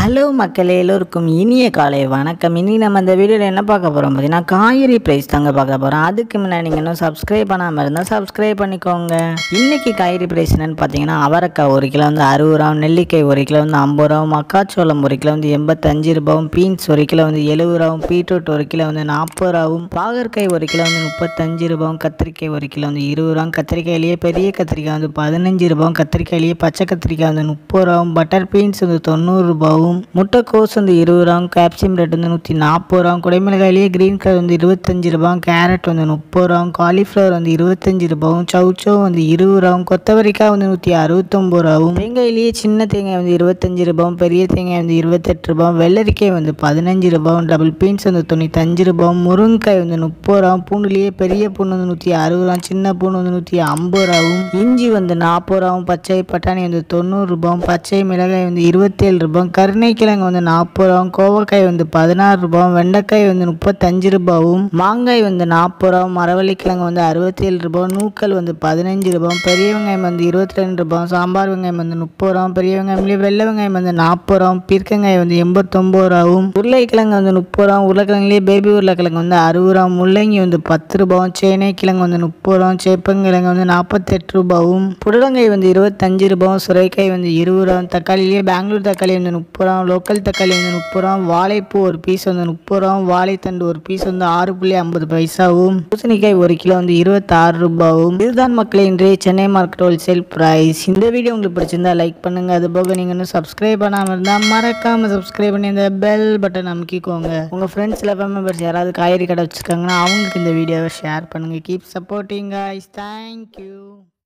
Hello மக்களே, எல்லோருக்கும் இனிய காலை வணக்கம். இனி நம்ம இந்த வீடியோவில் என்ன பார்க்க போகிறோம் பார்த்தீங்கன்னா, காய்கறி ப்ரைஸ் தாங்க பார்க்க போகிறோம். அதுக்கு முன்னாடி நீங்கள் இன்னும் சப்ஸ்கிரைப் பண்ணாமல் இருந்தால் சப்ஸ்கிரைப் பண்ணிக்கோங்க. இன்றைக்கி காய்கறி ப்ரைஸ் என்னென்னு பார்த்தீங்கன்னா, அவரைக்காய் 1 கிலோ வந்து 60 ரூபா, நெல்லிக்காய் 1 கிலோ வந்து 50 ரூபா, மக்காச்சோளம் 1 கிலோ வந்து 85 ரூபாவும், பீன்ஸ் 1 கிலோ வந்து 70 ரூபாவும், பீட்ரூட் 1 கிலோ வந்து 40 ரூபாவும், பாகற்காய் 1 கிலோ வந்து 35 ரூபாவும், கத்திரிக்காய் 1 கிலோ வந்து 20 ரூபாவும், கத்திரிக்காயிலேயே பெரிய கத்திரிக்காய் வந்து 15 ரூபாவும், கத்திரிக்காயிலேயே பச்சை கத்திரிக்காய் வந்து 30 ரூபாவும், பட்டர் பீன்ஸ் வந்து 90 ரூபாவும், முட்டைக்கோஸ் வந்து 20 ரூபாவும், கேப்சியம் ரேட் வந்து 140 ரூபாவும், குடைமிளகாயிலேயே கிரீன் கலர் வந்து 25 ரூபாவும், கேரட் வந்து 30 ரூபாவும், காலிஃப்ளவர் வந்து 25 ரூபாவும், சௌச்சோ வந்து 20 ரூபாவும், கொத்தவரிக்காய் வந்து 169 ரூபாவும், தேங்காயிலேயே சின்ன தேங்காய் வந்து 25 ரூபாவும், பெரிய தேங்காய் வந்து 28 ரூபாவும், வெள்ளரிக்காய் வந்து 15 ரூபாவும், டபுள் பீன்ஸ் வந்து 95 ரூபாவும், முருங்கைக்காய் வந்து 30 ரூபாவும், பூண்டுலேயே பெரிய பூண்டு வந்து 160 ரூபாவும், சின்ன பூண்டு வந்து 150 ரூபாவும், இஞ்சி வந்து 40 ரூபாவும், பச்சை பட்டாணி வந்து 90 ரூபாவும், பச்சை மிளகாய் வந்து 27 ரூபாவும், கருணைக்கிழங்கு வந்து 40 ரூபாவும், கோவக்காய் வந்து 16 ரூபாவும், வெண்டைக்காய் வந்து 35 ரூபாவும், மாங்காய் வந்து 40 ரூபாவும், மரவள்ளிக்கிழங்கு வந்து 67 ரூபாவும், நூக்கல் வந்து 15 ரூபாவும், பெரிய வெங்காயம் வந்து 22 ரூபாவும், சாம்பார் வெங்காயம் வந்து 30 ரூபாவும், பெரிய வெங்காயம்லேயே வெள்ளை வெங்காயம் வந்து 40 ரூபாவும், பீர்க்கங்காய் வந்து 89 ரூபாவும், உருளைக்கிழங்கு வந்து 30 ரூபாவும், உருளைக்கிழங்குலேயே பேபி உருளைக்கிழங்கு வந்து 60 ரூபாவும், முள்ளங்கி வந்து 10 ரூபாவும், சேனை கிழங்கு வந்து 30 ரூபாவும், சேப்பங்கிழங்கு வந்து 48 ரூபாவும், புடலங்காய் வந்து 25 ரூபாவும், சுரைக்காய் வந்து 20 ரூபாவும், தக்காளியிலேயே பெங்களூர் தக்காளி வந்து 30 ரூபாவும், லோக்கல் தக்காளி வந்து 30 ரூபாவும், வாழைப்பூ ஒரு பீஸ் வந்து 30 ரூபாவும், வாழைத்தண்டு ஒரு பீஸ் வந்து 6.50 பைசாவும், பூசணிக்காய் 1 கிலோ வந்து 26 ரூபாவும். இதுதான் மக்களே இன்றைய சென்னை மார்க்கெட் ஹோல்சேல் பிரைஸ். இந்த வீடியோ உங்களுக்கு பிடிச்சிருந்தா லைக் பண்ணுங்க. அது போக நீங்க இன்னும் சப்ஸ்கிரைப் பண்ணாமல் இருந்தால் மறக்காம சப்ஸ்கிரைப் பண்ணி இந்த பெல் பட்டன் அமுக்கிக்கோங்க. உங்க ஃப்ரெண்ட்ஸ்ல மெம்பர்ஸ் யாராவது காய்கறி கடை வச்சிருக்காங்கன்னா அவங்களுக்கு இந்த வீடியோவை ஷேர் பண்ணுங்க. Keep supporting guys. தேங்க்யூ.